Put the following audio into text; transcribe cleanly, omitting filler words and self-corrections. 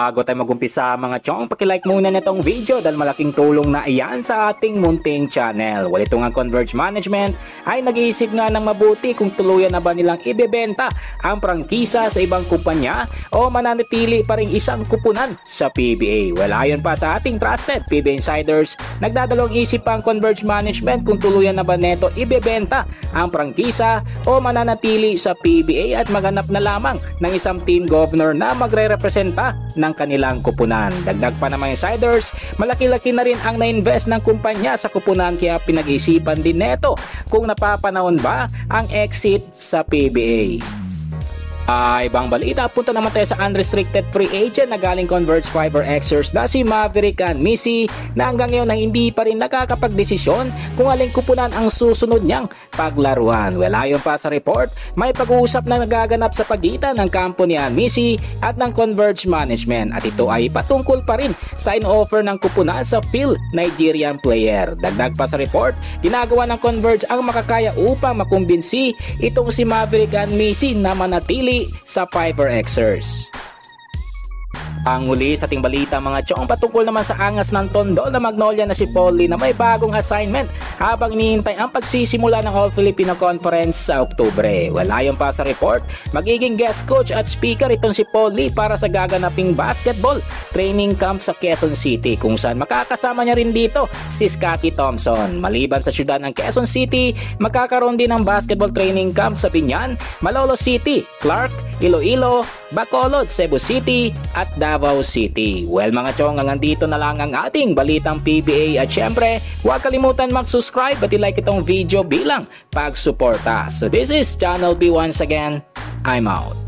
Bago tayo mag-umpisa mga chong, pakilike muna nitong video dahil malaking tulong na iyan sa ating munting channel. Well, ito nga Converge Management ay nag-iisip nga ng mabuti kung tuluyan na ba nilang ibebenta ang prangkisa sa ibang kumpanya o mananatili pa rin isang kupunan sa PBA. Well, ayon pa sa ating trusted PBA Insiders, nagdadalawang isip pa ang Converge Management kung tuluyan na ba neto ibebenta ang prangkisa o mananatili sa PBA at maghanap na lamang ng isang team governor na magre-representa ng kanilang kupunan. Dagdag pa naman insiders, malaki-laki na rin ang na-invest ng kumpanya sa kupunan kaya pinag-isipan din neto kung napapanahon ba ang exit sa PBA. Ibang balita, punta naman tayo sa unrestricted free agent na galing Converge Fiberxers na si Ahanmisi na hanggang ngayon na hindi pa rin nakakapagdesisyon kung aling kupunan ang susunod niyang paglaruan. Well, ayon pa sa report, may pag-uusap na nagaganap sa pagitan ng kampo ni Ahanmisi at ng Converge Management at ito ay patungkol pa rin sa in-offer ng kupunan sa Phil Nigerian player. Dagdag pa sa report, ginagawa ng Converge ang makakaya upang makumbinsi itong si Ahanmisi na manatili sa Fiberxers. Ang huli sa ating balita mga chong, patungkol naman sa angas ng tondo na Magnolia na si Paulie na may bagong assignment habang iniintay ang pagsisimula ng All Filipino Conference sa Oktubre. Well, ayon pa sa report, magiging guest coach at speaker itong si Paulie para sa gaganaping basketball training camp sa Quezon City kung saan makakasama niya rin dito si Scotty Thompson. Maliban sa syudad ng Quezon City, magkakaroon din ng basketball training camp sa Binyan, Malolos City, Clark, Iloilo, Bacolod, Cebu City at Davao City. Well mga chong, hanggang dito na lang ang ating balitang PBA at syempre huwag kalimutan mag-subscribe at i-like itong video bilang pagsuporta. So this is Channel B once again. I'm out.